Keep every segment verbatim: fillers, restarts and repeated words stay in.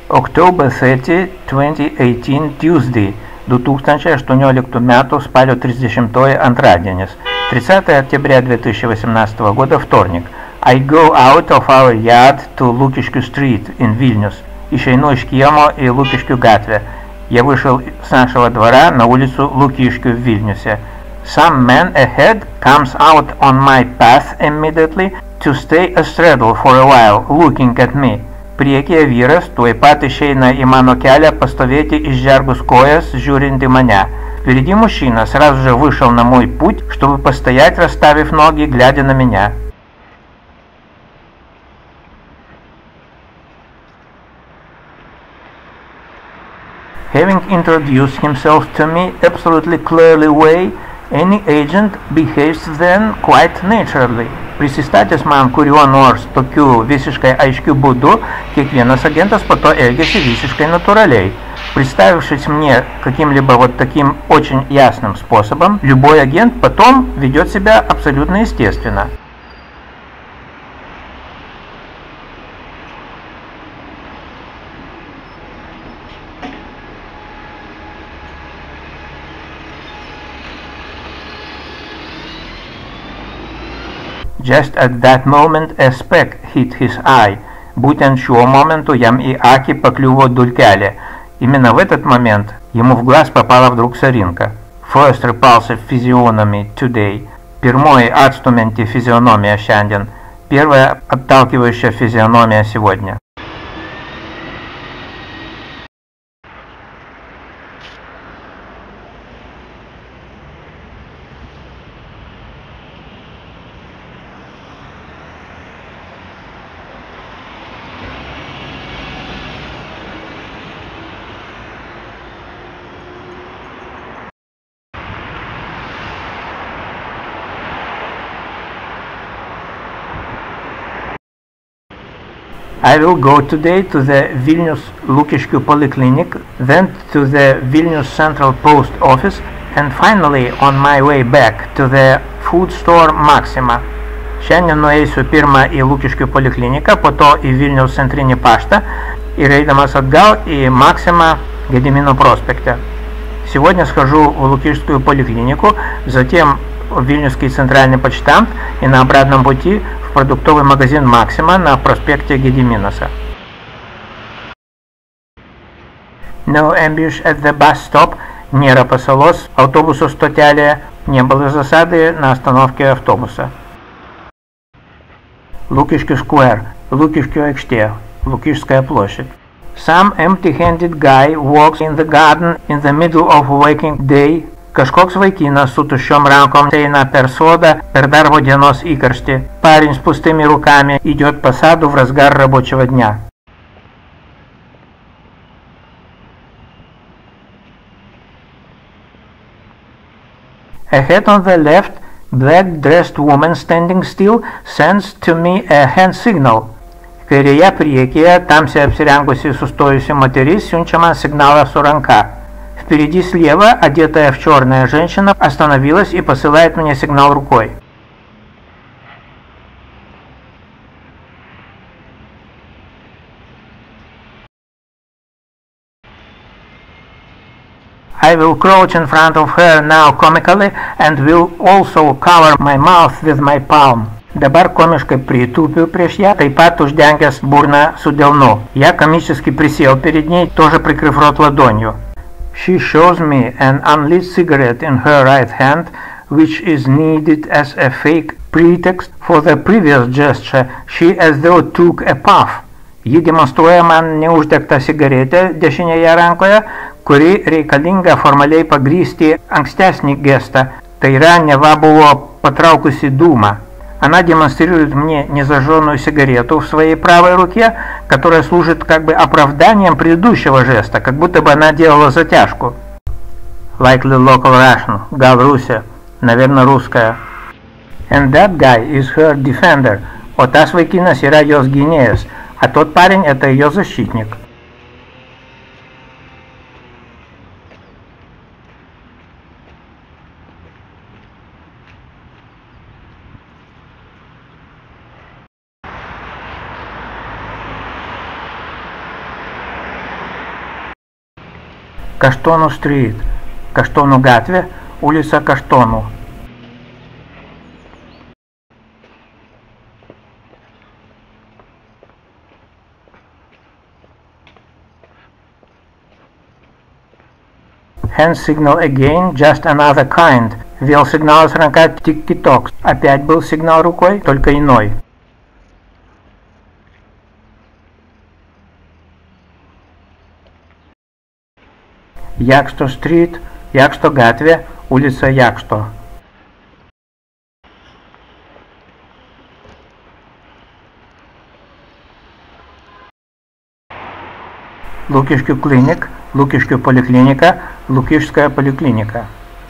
October thirtieth, twenty eighteen, Tuesday. du tūkstančiai aštuonioliktų metų спалio тридцатое antradienis. тридцатое октября две тысячи восемнадцатого года, вторник. I go out of our yard to Lukiškių Street in Vilnius. Išeinu iš kiemo į Lukiškių gatvę. Я вышел с нашего двора на улицу Лукишкю в Вильнюсе. Some man ahead comes out on my path immediately to stay astraddle for a while, looking at me. Priekyje vyras tuoj pat išeina į mano kelią pastovėti išžergus kojas, žiūrint į мане. Впереди мужчина сразу же вышел на мой путь, чтобы постоять, расставив ноги, глядя на меня. Having introduced himself to me absolutely clearly way, any agent behaves then quite naturally. Prisistatęs man kuriuo nors tokiu visiškai aiškiu būdu, kiekvienas агентас по то elgiasi visiškai натуралей. Представившись мне каким-либо вот таким очень ясным способом, любой агент потом ведет себя абсолютно естественно. Just at that moment a speck hit his eye. Būtent šiuo momentu jam į akį pakliuvo dulkelė. Именно в этот момент ему в глаз попала вдруг соринка. First repulsive physiognomy today. Pirmoji atstumianti физиономия šiandien. Первая отталкивающая физиономия сегодня. I will go today to the Vilnius Lukiškių Polyclinic, then to the Vilnius Central Post Office, and finally on my way back to the food store Maxima. Šiandien nueisiu pirmą į Lukiškių polikliniką, po to į Vilniaus centrinį paštą ir eidamas atgal į Maxima Gedimino проспекте. Сегодня схожу в Лукишскую поликлинику, затем в Вильнюсский центральный почтамт и на обратном пути в продуктовый магазин Maxima на проспекте Gediminas. No ambush at the bus stop, nėra pasalos autobusų stotelėje, не было засады на остановке автобуса. Lukiškių Square, Lukiškių aikštė, Lukišskая площадь. Some empty-handed guy walks in the garden in the middle of working day. Kažkoks vaikinas su tuščiom rankom eina per sodą per darbo dienos įkarštį. Парень с пустыми руками идет по саду в разгар рабочего дня. Ahead on the left, black-dressed woman standing still sends to me a hand signal. Kairėje priekyje tamsiai apsirengusi sustojusi moteris siunčia man сигналą su ranка. Впереди слева одетая в черная женщина остановилась и посылает мне сигнал рукой. I will crouch in front of her now comically and will also cover my mouth with my palm. Dabar komiškai притупил prieš ją, taip pat uždengęs burną su delnu. Я комически присел перед ней, тоже прикрыв рот ладонью. She shows me an unlit cigarette in her right hand, which is needed as a fake pretext for the previous gesture. She as though took a puff. Ji demonstruoja man neuždegtą cigaretę dešinėje rankoje, kuri reikalinga formaliai pagrysti ankstesnį gestą, tai yra neva buvo patraukusi dūmą. Она демонстрирует мне незажженную сигарету в своей правой руке, которая служит как бы оправданием предыдущего жеста, как будто бы она делала затяжку. Likely local Russian, Gal Russia, наверное, русская. And that guy is her defender. O tas vaikinas yra jos gynėjas, а тот парень это ее защитник. Kaštonų Street, Kaštonų gatvė, улица Kaštonų. Hand signal again, just another kind. Вел сигнал с ранка тик-киток. Опять был сигнал рукой, только иной. Якшто Street, Якшто gatvė, улица Якшто. Лукишкio clinic, Лукишкio поликлиника, Лукишская поликлиника.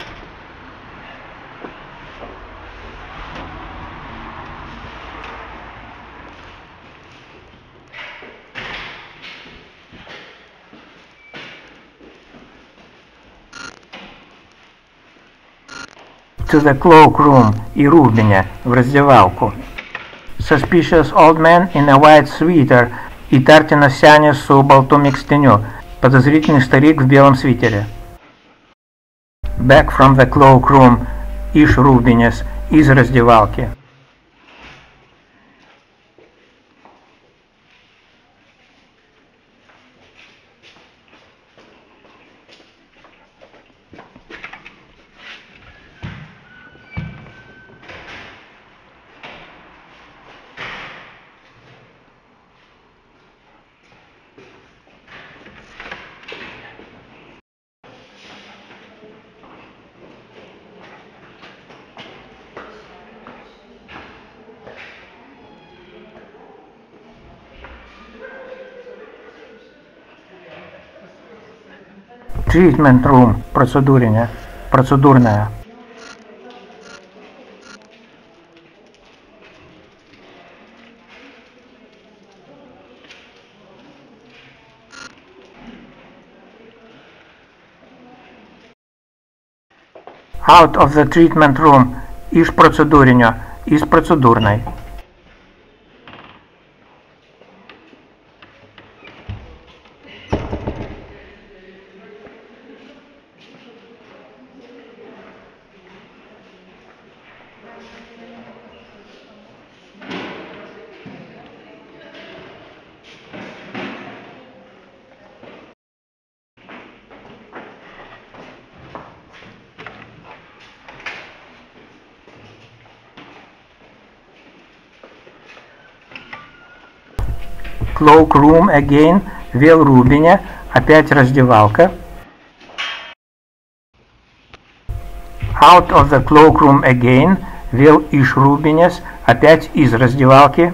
To the cloakroom и Рубиня, в раздевалку. Suspicious old man in a white sweater и Тартина Сяня с болту микстеню. Подозрительный старик в белом свитере. Back from the cloakroom, Иш Рубинес, из раздевалки. Treatment room, процедурная, процедурная. Out of the treatment room, из процедурня, из процедурной. Cloakroom again, Вел Рубиня, опять раздевалка. Out of the cloakroom again, Вел Иш Рубинес, опять из раздевалки.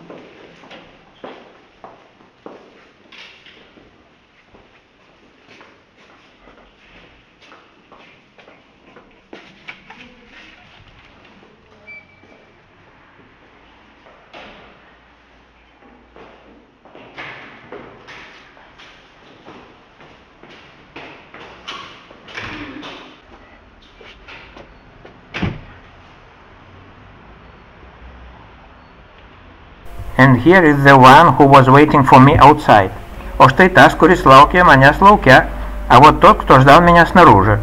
And here is the one who was waiting for me outside. O štai tas, kuris laukė manęs lauke, а вот тот, кто ждал меня снаружи.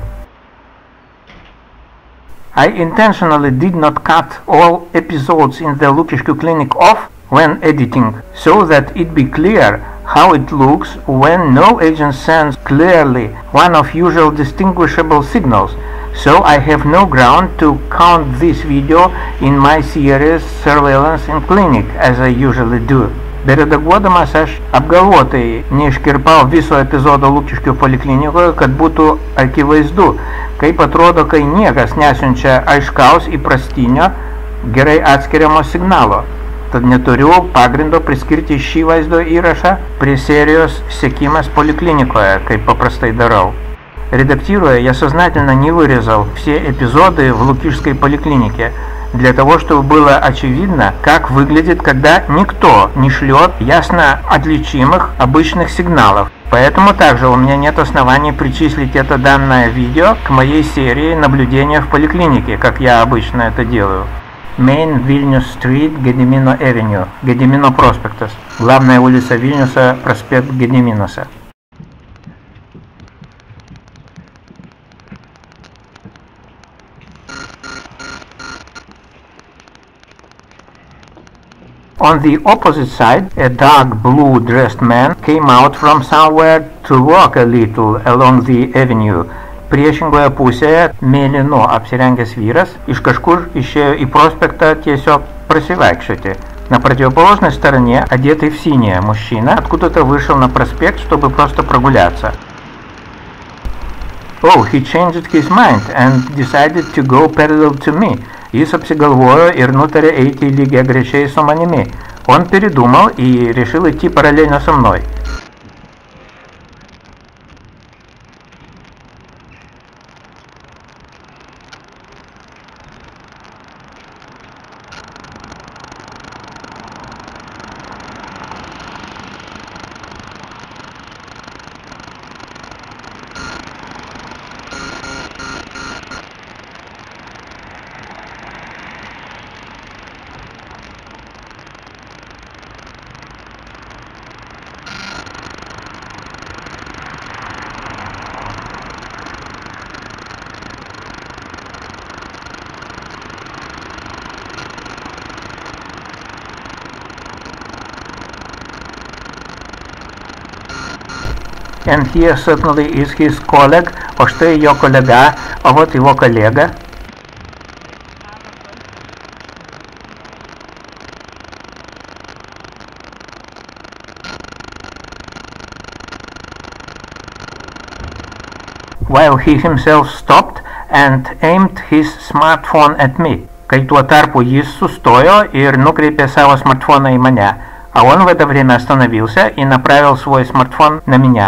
I intentionally did not cut all episodes in the Lukiškių clinic off when editing, so that it be clear how it looks when no agent sends clearly one of usual distinguishable signals. So I have no ground to count this video in my series Surveillance in Clinic, as I usually do. Beredaguodamas aš apgalvotai neiškirpau viso epizodo Lukiškių poliklinikoje, kad būtų akivaizdu, kaip atrodo, kai niekas nesiunčia aiškaus įprastinio, gerai atskiriamo signalo. Tad neturiu pagrindo priskirti šį vaizdo įrašą prie serijos Sekimas poliklinikoje, kaip paprastai дарau. Редактируя, я сознательно не вырезал все эпизоды в Лукишской поликлинике, для того, чтобы было очевидно, как выглядит, когда никто не шлет ясно отличимых обычных сигналов. Поэтому также у меня нет оснований причислить это данное видео к моей серии наблюдения в поликлинике, как я обычно это делаю. Main Vilnius Street, Gedimino Avenue, Gedimino Prospectus. Главная улица Вильнюса, проспект Гедиминоса. On the opposite side, a dark blue-dressed man came out from somewhere to walk a little along the avenue. Priešingoje pusėje mėlynu apsirengęs vyras iš kažkur išėjo į prospektą tiesiog просивайкшите. На противоположной стороне, одетый в синее мужчина, откуда-то вышел на проспект, чтобы просто прогуляться. Oh, he changed his mind and decided to go parallel to me. Jis apsigalvojo ir nutarė eiti lygiagrečiai su manimi. Он передумал и решил идти параллельно со мной. And here certainly is his colleague, o štai jo kolega, o вот его коллега. While he himself stopped and aimed his smartphone at me. Kai tuo tarpu jis sustojo ir nukreipė savo смартфона į mane, а он в это время остановился и направил свой смартфон на меня.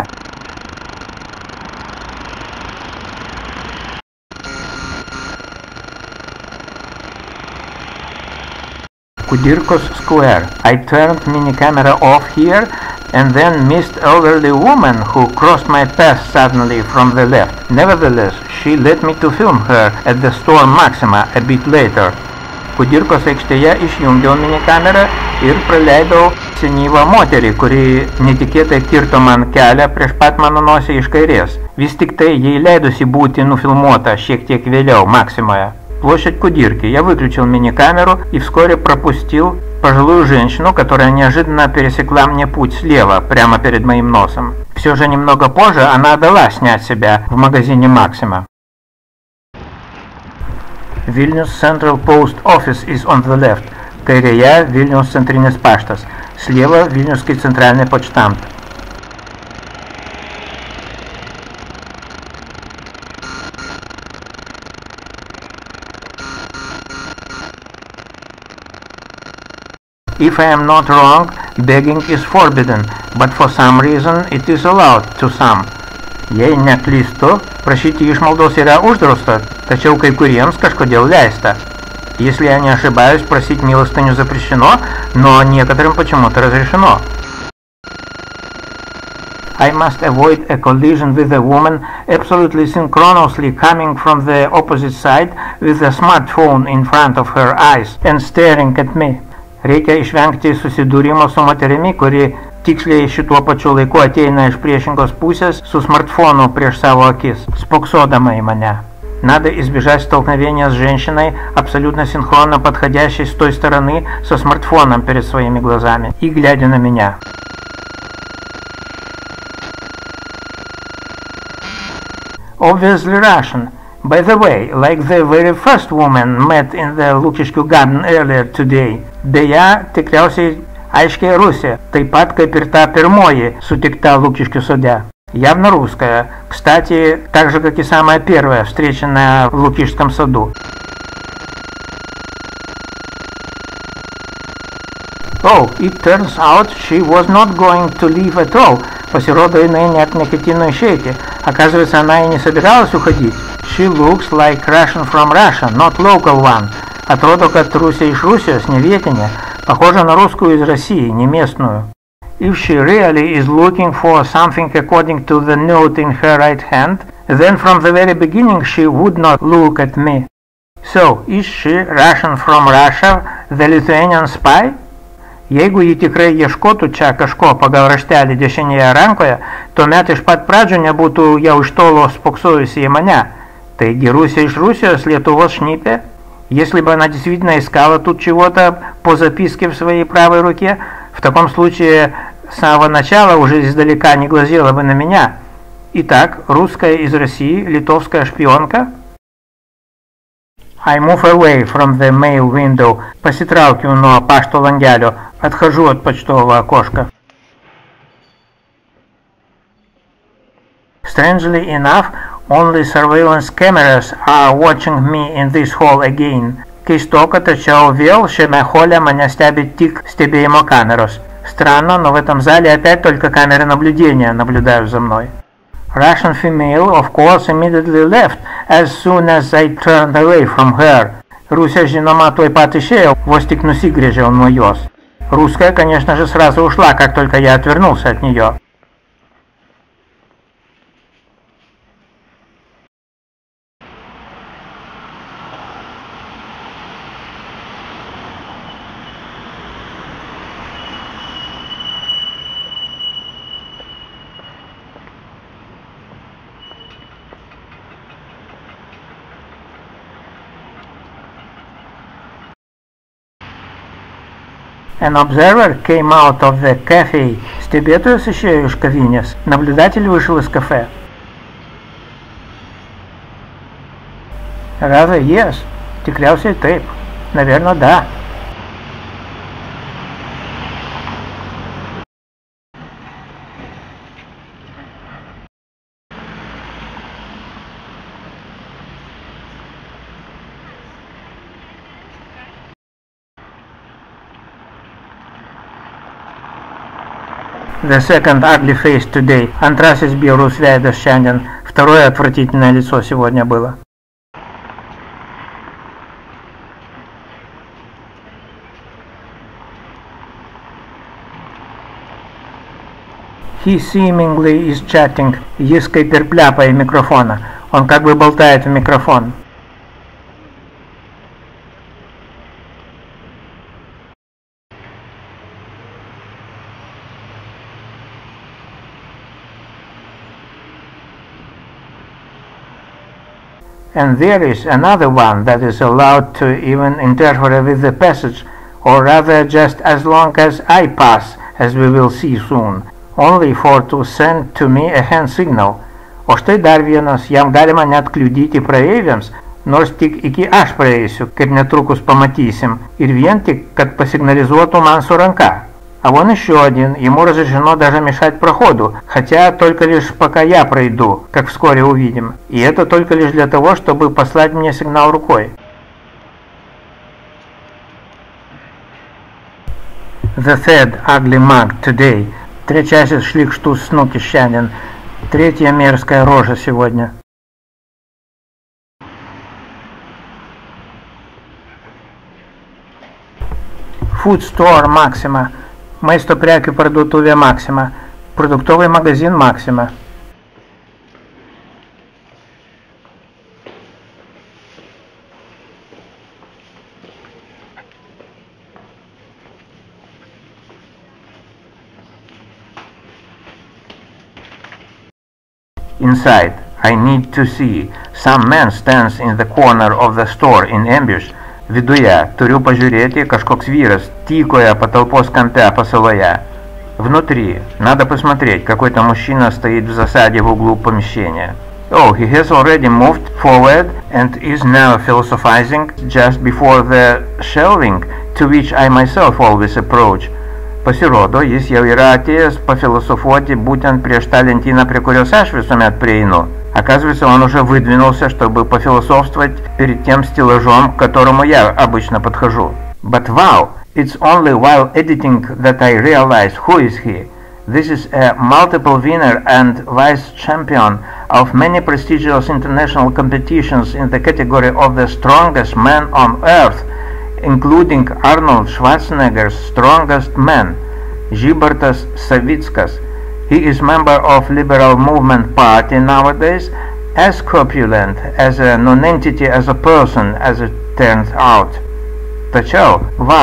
Kudirkos Square. I turned mini camera off here and then missed elderly woman who crossed my path suddenly from the left. Nevertheless, she let me to film her at the store Maxima a bit later. Kudirkos aikštėje išjungiau mini kamerą ir praleidau senyvą moterį, kuri netikėtai kirto man kelią prieš pat mano nosį iš kairės. Vis tik tai ей leidusi būti nufilmuota šiek tiек vėliau Максимоje. Площадь Кудирки. Я выключил мини-камеру и вскоре пропустил пожилую женщину, которая неожиданно пересекла мне путь слева, прямо перед моим носом. Все же немного позже она дала снять себя в магазине Maxima. Vilnius Central Post Office is on the left. Kairėje Vilnius centrinis paštas. Слева Vilniuский центральный почтамт. If I am not wrong, begging is forbidden, but for some reason it is allowed to some. Jei neklystu, prašyti išmaldos yra uždrausta, tačiau kai kuriems kažkodėl leista. Если я не ошибаюсь, просить милостыню запрещено, но некоторым почему-то разрешено. I must avoid a collision with a woman absolutely synchronously coming from the opposite side with a smartphone in front of her eyes and staring at me. Reikia išvengti susidūrimo su moterimi, kuri tiksliai šituo pačiu laiku ateina iš priešingos pusės su смартфону prieš savo akis, spoksodama į mane. Надо избежать столкновения с женщиной, абсолютно синхронно подходящей с той стороны со смартфоном перед своими глазами и глядя на меня. Obviously Russian. By the way, like the very first woman met in the Lukiškių garden earlier today. Beje, tikriausiai aiškiai Rusija, taip pat kaip ir ta pirmoji sutikta Lukiškių sode. Явно русская. Кстати, так же, как и самая первая, встреченная в Лукишском саду. Oh, it turns out she was not going to leave at all. Pasirodo, jinai net neketino išeiti. Оказывается, она и не собиралась уходить. She looks like Russian from Russia, not local one. Atrodo, kad Rusija iš Rusijos, ne vietinė. Похожа на русскую из России, не местную. If she really is looking for something according to the note in her right hand, then from the very beginning she would not look at me. So, is she Russian from Russia, the Lithuanian spy? Jeigu ji tikrai ieškotų čia kažko pagal raštelį dešinėje rankoje, tuomet iš pat pradžių nebūtų jau iš tolo spoksojusi į mane. Taigi Rusija iš Rusijos, Lietuvos šnipė? Если бы она действительно искала тут чего-то по записке в своей правой руке, в таком случае с самого начала уже издалека не глазела бы на меня. Итак, русская из России, литовская шпионка. I move away from the mail window. Pasitraukiu nuo pašto langelio. Отхожу от почтового окошка. Strangely enough, only surveillance cameras are watching me in this hall again. Keistoka, tačiau vėl šiame hole mane stebi tik stebėjimo kameros. Странно, но в этом зале опять только камеры наблюдения наблюдают за мной. Russian female, of course, immediately left as soon as I turned away from her. Rusija, žinoma, tuoj pat išėjo, vos tik nusigręžiau nuo jos. Русская, конечно же, сразу ушла, как только я отвернулся от нее. An observer came out of the cafe. Stebėtojas išėjo iš kavinės. Наблюдатель вышел из кафе. Rather yes. Tikriausiai taip. Наверное, да. The second ugly face today. Antrasis bjaurus veidas šiandien. Второе отвратительное лицо сегодня было. He seemingly is chatting. Jis kaip ir plepa į mikrofoną. Он как бы болтает в микрофон. And there is another one that is allowed to even interfere with the passage, or rather just as long as I pass, as we will see soon, only for to send to me a hand signal. O štai dar vienas, jam galima net kliudyti praeiviams, nors tik iki aš praeisiu, kaip netrukus пamatysim, ir vien tik, kad pasignalizuotų man su ранка. А вон еще один, ему разрешено даже мешать проходу, хотя только лишь пока я пройду, как вскоре увидим. И это только лишь для того, чтобы послать мне сигнал рукой. The third ugly mug today. Trečiasis šlykštus snukis šiandien. Третья мерзкая рожа сегодня. Food store Maxima. Maisto prekių parduotuvė Maxima. Продуктовый магазин Maxima. Inside, I need to see. Some man stands in the corner of the store in ambush. Viduje turiu pažiūrėti, kažkoks vyras tykoja patalpos kampe pasaloje. Внутри надо посмотреть, какой-то мужчина стоит в засаде в углу помещения. Oh, he has already moved forward and is now philosophizing just before the shelving to which I myself always approach. Pasirodo, jis jau yra atėjęs пофилософуoti būtent prieš tą lentyną, prie kurios aš visuomet prieinu. Оказывается, он уже выдвинулся, чтобы пофилософствовать перед тем стеллажом, к которому я обычно подхожу. But wow, it's only while editing that I realize who is he. This is a multiple winner and vice champion of many prestigious international competitions in the category of the strongest man on earth, including Arnold Schwarzenegger's Strongest Man, Žybartas Savickas. He is member of Liberal Movement Party nowadays, as corpulent as a non-entity as a person, as it turns out. Tačiau, wow,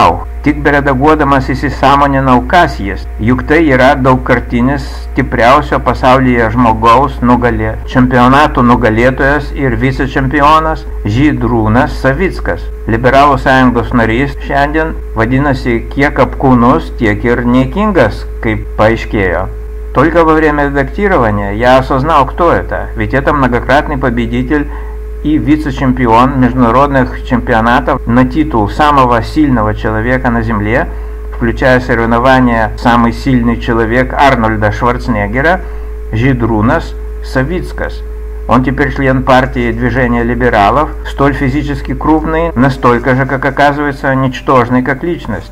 Tik beredaguodamas įsisąmoninau, kas jis, juk tai yra daugkartinis stipriausio pasaulyje žmogaus nugalė, čempionatų nugalėtojas ir vicečempionas Žydrūnas Savickas. Liberalų sąjungos narys šiandien vadinasi kiek apkūnus, tiек ir niekingas, как поискею. Только во время редактирования я осознал, кто это, ведь это многократный победитель и вице-чемпион международных чемпионатов на титул самого сильного человека на Земле, включая соревнования «Самый сильный человек» Арнольда Шварценеггера, Žydrūnas Savickas. Он теперь член партии движения либералов, столь физически крупный, настолько же, как оказывается, ничтожный как личность.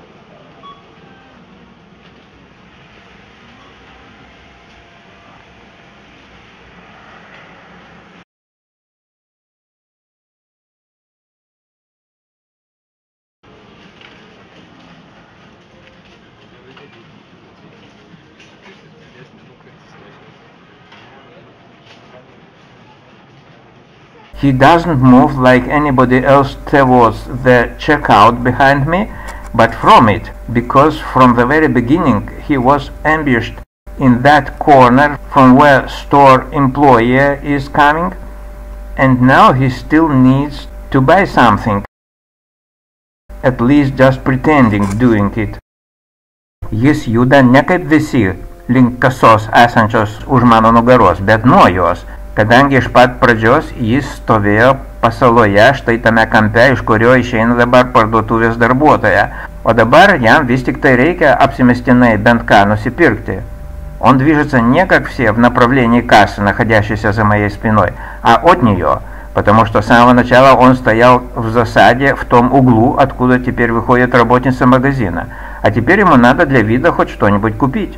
He doesn't move like anybody else towards the checkout behind me, but from it, because from the very beginning he was ambushed in that corner from where store employee is coming, and now he still needs to buy something, at least just pretending doing it. Jis juda ne kaip visi link kasos esančios už mano nugaros, bet nuo jos, kadangi iš pat pradžios jis stovėjo pasaloje štai tame kampe, iš kurio išeina dabar parduotuvės darbuotoja, o dabar jam vis tik tai reikia apsimestinai bent ką нусипиркти. Он движется не как все в направлении кассы, находящейся за моей спиной, а от нее, потому что с самого начала он стоял в засаде в том углу, откуда теперь выходит работница магазина, а теперь ему надо для вида хоть что-нибудь купить.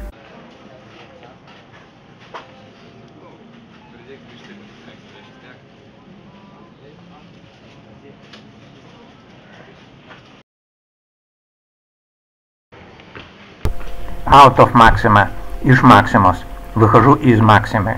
Out of Maxima, из Maximus. Выхожу из Максимы.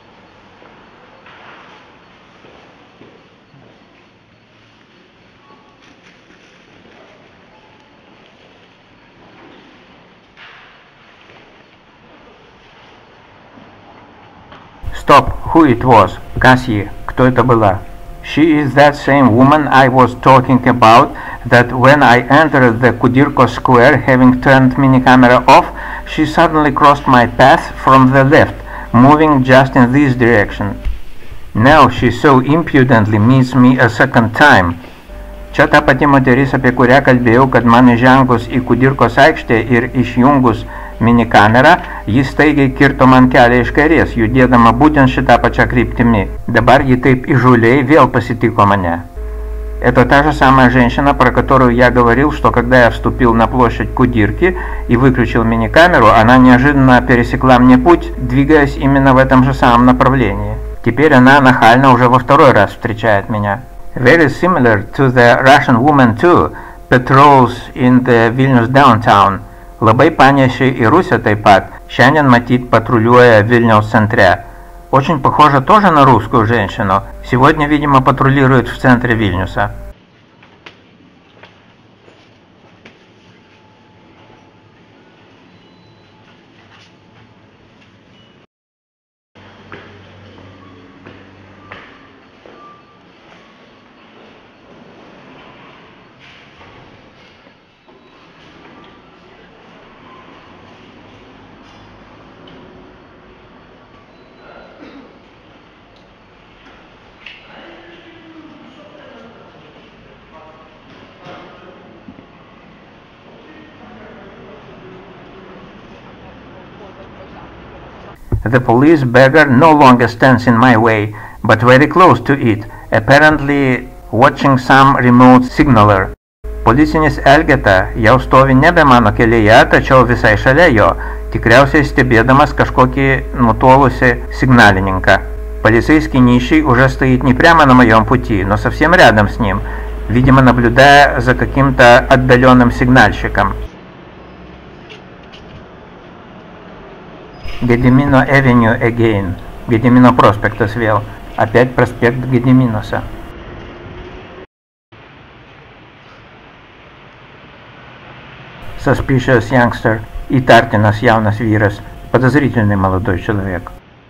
Stop, who it was? Касси, кто это была? She is that same woman I was talking about, that when I entered the Kudirko Square, having turned minicamera off, she suddenly crossed my path from the left, moving just in this direction. Now she so impudently meets me a second time. Čia ta pati moteris, apie kurią kalbėjau, kad man įžengus į Kudirkos aikštę ir išjungus minikamerą, jis staigiai kirto man kelią iš kairės, judėdama būtent šitą pačią kryptimį. Dabar ji taip įžūliai vėl pasitiko меня. Это та же самая женщина, про которую я говорил, что когда я вступил на площадь Кудирки и выключил миникамеру, она неожиданно пересекла мне путь, двигаясь именно в этом же самом направлении. Теперь она нахально уже во второй раз встречает меня. Very similar to the Russian woman too, patrols in the Vilnius downtown. Labai panašiai į Rusiją taip pat, šiandien matyt патрулюя Vilniaus центре. Очень похоже тоже на русскую женщину. Сегодня, видимо, патрулирует в центре Вильнюса. The police beggar no longer stands in my way, but very close to it, apparently watching some remote signaler. Policinis Elgeta jau stovi nebe mano kelyje, tačiau visai šalia jo, tikriausiai stebėdamas kažkokį nutolusi сигнальника. Полицейский нищий уже стоит не прямо на моем пути, но совсем рядом с ним, видимо, наблюдая за каким-то отдаленным сигнальщиком. Gedimino Avenue again. Gedimino Prospektas vėl. Опять проспект Gediminuose. suspicious youngster, įtartinas jaunas vyras, подозрительный молодой человек.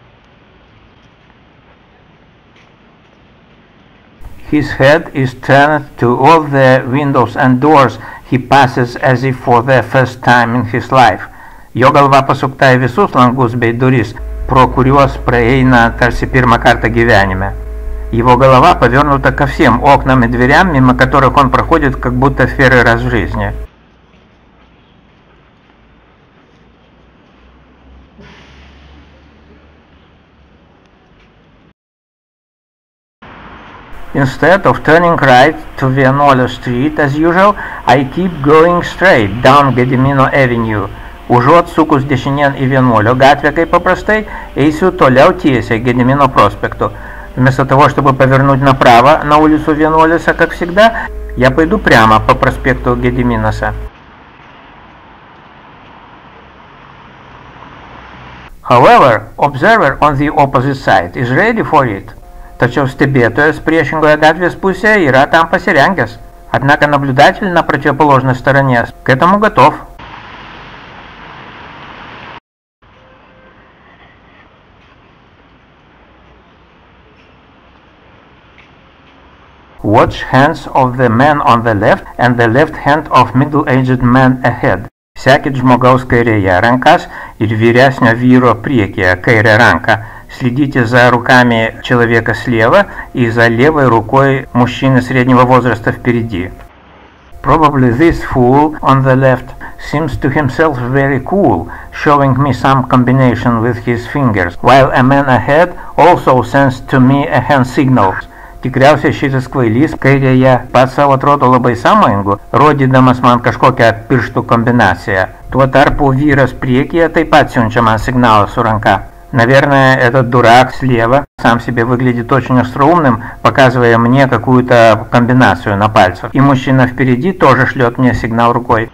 His head is turned to all the windows and doors he passes as if for the first time in his life. Jo galva pasukta į visus langus bei duris, pro kuriuos praeina tarsi pirmą kartą gyvenime. Его голова повернута ко всем окнам и дверям, мимо которых он проходит, как будто в первый раз в жизни. Instead of turning right to Vienuolio Street as usual, I keep going straight down Gedimino Avenue. Užuot sukus dešinėn į Vienuolio gatvę, kaip paprastai, eisiu toliau tiesiai Gedimino проспекту. Вместо того, чтобы повернуть направо на улицу Vienuoliuose, как всегда, я пойду прямо по проспекту Gediminuose. However, observer on the opposite side is ready for it. Tačiau stebėtojas priešingoje gatvės pusėje yra там pasirengęs. Однако наблюдатель на противоположной стороне к этому готов. Watch hands of the man on the left and the left hand of middle-aged man ahead. Sekit žmogaus kairėje rankas ir vyresnio vyro priekyje kairę ranką. Следите за руками человека слева и за левой рукой мужчины среднего возраста впереди. Probably this fool on the left seems to himself very cool, showing me some combination with his fingers, while a man ahead also sends to me a hand signal. Tikriausiai šitas kvailys kairėje pats savo atrodo labai sąmoningu, rodydamas man kažkokią pirštų kombinaciją. Tuo tarpu vyras priekyje taip pat siunčia man signalą su ranка. Наверное, этот дурак слева сам себе выглядит очень остроумным, показывая мне какую-то комбинацию на пальцах. И мужчина впереди тоже шлет мне сигнал рукой.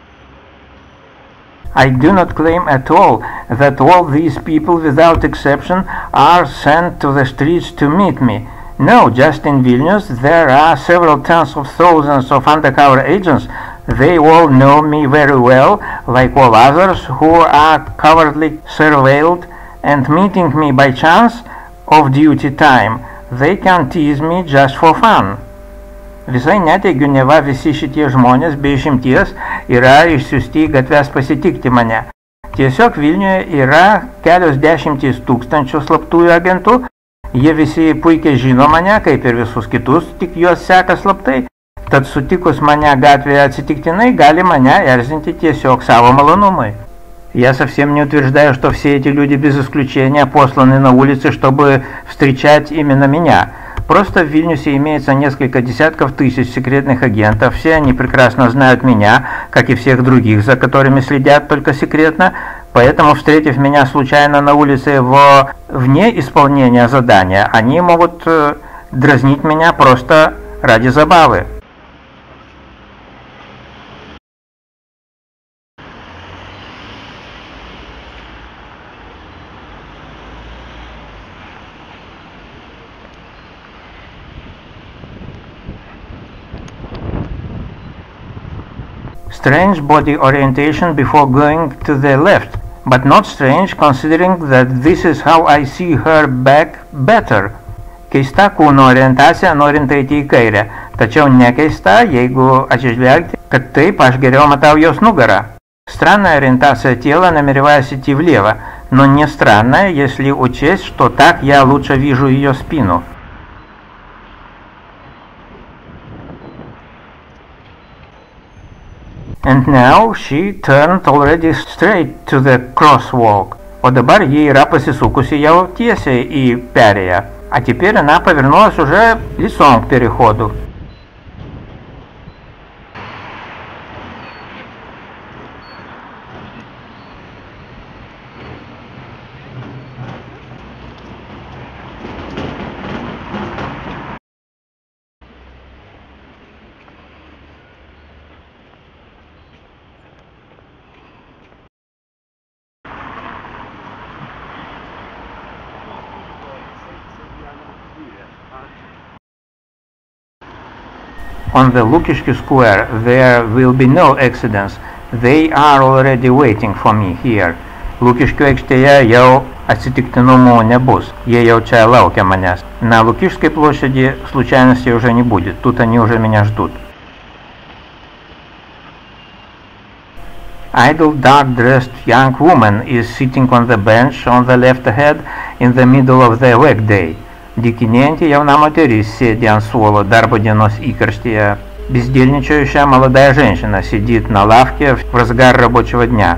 I do not claim at all that all these people, without exception, are sent to the streets to meet me. No, just in Vilnius there are several tens of thousands of undercover agents. They all know me very well, like all others who are covertly surveilled, and meeting me by chance of duty time, they can tease me just for fun. Visai neteigiu, neva visi šitie žmonės be išimties yra išsiųsti į gatves pasitikti mane. Tiesiog Vilniuje yra kelios dešimtys tūkstančių slaptųjų agentų, jie visi puikiai žino mane, kaip ir visus kitus, tik juos seka slaptai, tad sutikus mane gatvėje atsitiktinai gali mane erzinti tiesiog savo malonumui. Я совсем не утверждаю, что все эти люди без исключения посланы на улице, чтобы встречать именно меня. Просто в Вильнюсе имеется несколько десятков тысяч секретных агентов, все они прекрасно знают меня, как и всех других, за которыми следят только секретно, поэтому, встретив меня случайно на улице во... вне исполнения задания, они могут э, дразнить меня просто ради забавы. Strange body orientation before going to the left, but not strange considering that this is how I see her back better. Keista kūno orientacija norint eiti į kairę, tačiau nekeista, jeigu atsižvelgti, kad taip aš geriau matau jos nugarą. Странная ориентация тела, намереваясь идти влево, но не странная, если учесть, что так я лучше вижу ее спину. And now she turned already straight to the crosswalk. O dabar ji yra pasisukusi jau tiesiai į perėją. А теперь она повернулась уже лицом к переходу. On the Lukishki Square there will be no accidents. They are already waiting for me here. Lukiškių aikštėje jau atsitiktinumų nebus. Jie jau čia laukia маняс. На Лукишской площади случайностей уже не будет. Тут они уже меня ждут. Idle, dark-dressed young woman is sitting on the bench on the left ahead in the middle of the workday. Dykinėjanti jauna moteris sėdi ant suolo darbo dienos įkarštyje. Бездельничающая молодая женщина сидит на лавке в разгар рабочего дня.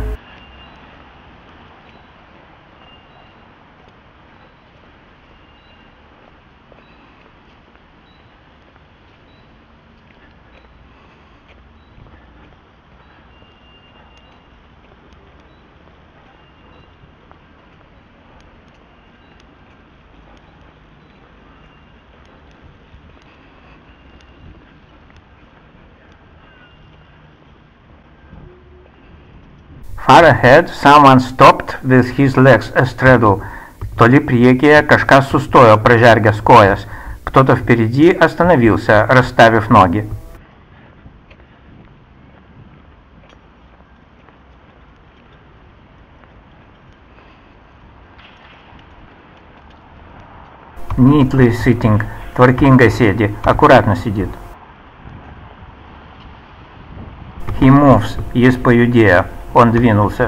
Far ahead, someone stopped with his legs astraddle. Толи priekyje kažkas sustojo, pražergęs kojas. Кто-то впереди остановился, расставив ноги. Neatly sitting. Tvarkingai sėdi, аккуратно сидит. He moves. Jis pajudėjo. Он двинулся.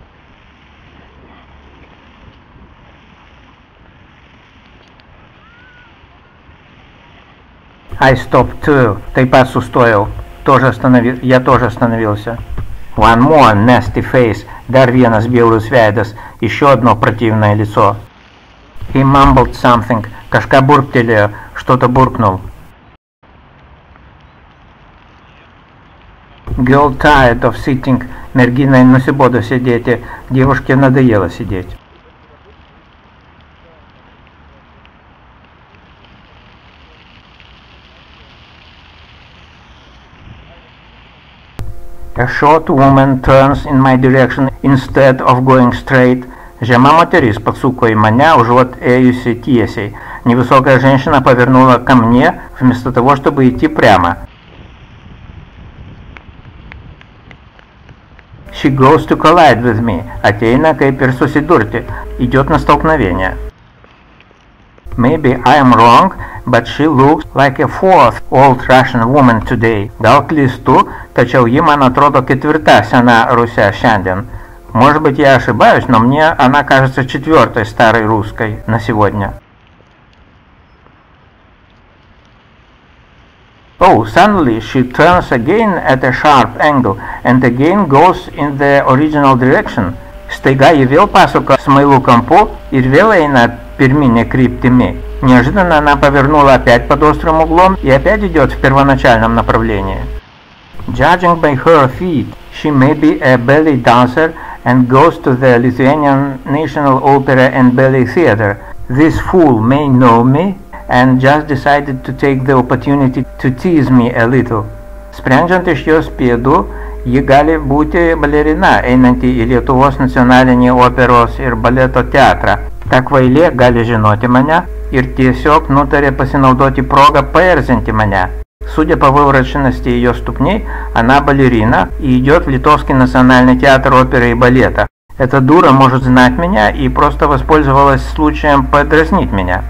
I stopped too. Taip pat sustojau. Тоже останови... Я тоже остановился. One more nasty face. Dar vienas bjaurus veidas. Еще одно противное лицо. He mumbled something. Kažką буркtelėjo. Что-то буркнул. Girl tired of sitting. Merginai nusibodo sėdėti. Девушке надоело сидеть. A short woman turns in my direction instead of going straight. Žema moteris подсуко į mane, užuot ėjusi tiesiai. Невысокая женщина повернула ко мне, вместо того, чтобы идти прямо. She goes to collide with me. Ateina kaip ir susidurti. Идет на столкновение. Maybe I am wrong, but she looks like a fourth old Russian woman today. Gal klystu, tačiau ji man atrodo ketvirta sena Rusė šiandien. Может быть, я ошибаюсь, но мне она кажется четвертой старой русской на сегодня. Oh, suddenly she turns again at a sharp angle and again goes in the original direction. Staiga ji vėl pasuka смаилу кампу и vėl eina pirminė kryptimi. Неожиданно она повернула опять под острым углом и опять идет в первоначальном направлении. Judging by her feet, she may be a belly dancer and goes to the Lithuanian National Opera and Ballet Theatre. This fool may know me and just decided to take the opportunity to tease me a little. Sprendžiant iš jos pėdų, ji gali būti balerina, einanti į Lietuvos nacionalinį operos ir baleto teatrą. Ta kvailė gali žinoti mane ir tiesiog nutarė pasinaudoti progą paерзинti мanya. Судя по вывороченности ее ступней, она балерина и идет в Литовский национальный театр оперы и балета. Эта дура может знать меня и просто воспользовалась случаем подразнить меня.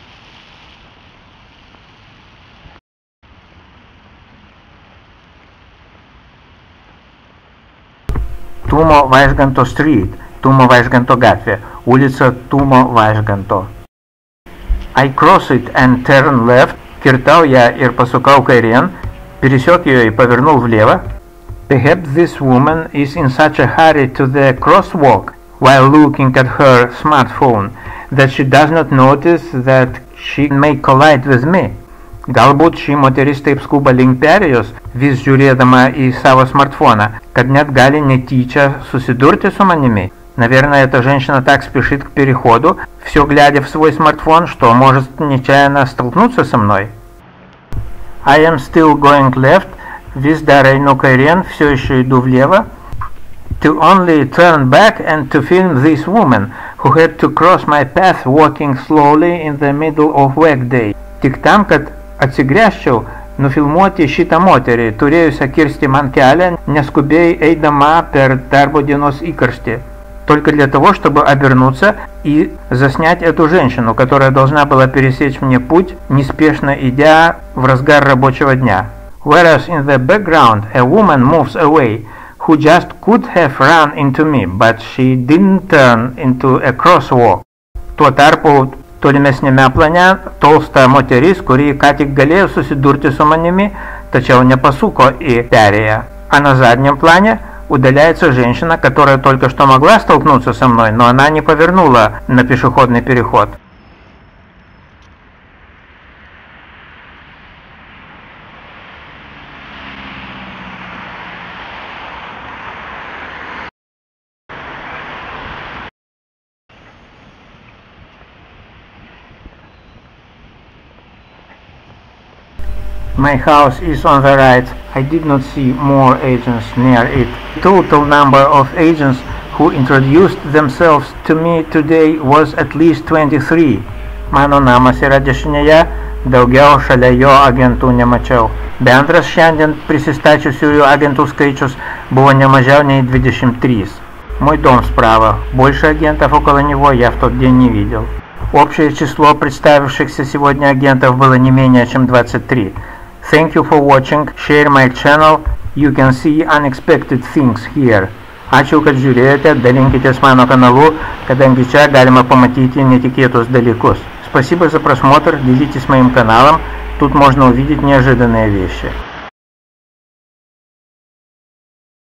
Тумо Вайжганто Street, Тумо Вайжганто gatvė, улица Тумо Вайжганто. I cross it and turn left, киртал я ir pasukau kairien, пересек ее и повернул влево. Perhaps this woman is in such a hurry to the crosswalk while looking at her smartphone that she does not notice that she may collide with me. Galbūt ši moteris taip skuba link perėjos, vis žiūrėdama į savo смартфоną, kad net gali netyčа susidurti su manimi. Наверное, эта женщина так спешит к переходу, все глядя в свой смартфон, что может нечаянно столкнуться со мной. I am still going left, vis dar einu kairien, все еще иду влево. To only turn back and to film this woman, who had to cross my path walking slowly in the middle of workday. Tik tam, kad atsigręžčiau Nufilmuoti šitą moterį, turėjusią kirsti man kelią, нескубей эйдама per darbo dienos įkarštį. Только для того, чтобы обернуться и заснять эту женщину, которая должна была пересечь мне путь, неспешно идя в разгар рабочего дня. Whereas in the background a woman moves away, who just could have run into me, but she didn't turn into a crosswalk. Tuo tarpu tolimesnėme plane tolsta moteris, kuri ką tik galėjo susidurti su manimi, tačiau nepasuko į perėją. А на заднем плане удаляется женщина, которая только что могла столкнуться со мной, но она не повернула на пешеходный переход. My house is on the right. I did not see more agents near it. The total number of agents who introduced themselves to me today was at least twenty-three. Mano namas yra dešinėje, daugiau šalia jo agentų nemačiau. Bendras šiandien присистачивших агентов скачус было не mažiau nei двадцать три. Мой дом справа. Больше агентов около него я в тот день не видел. Общее число представившихся сегодня агентов было не менее чем двадцать три. Thank you for watching. Share my channel. You can see unexpected things here. Ačiū, kad žiūrėjote, dalinkitės mano kanalu, kadangi čia galima pamatyti неtikėtus dalykus. Спасибо за просмотр, делитесь моим каналом, тут можно увидеть неожиданные вещи.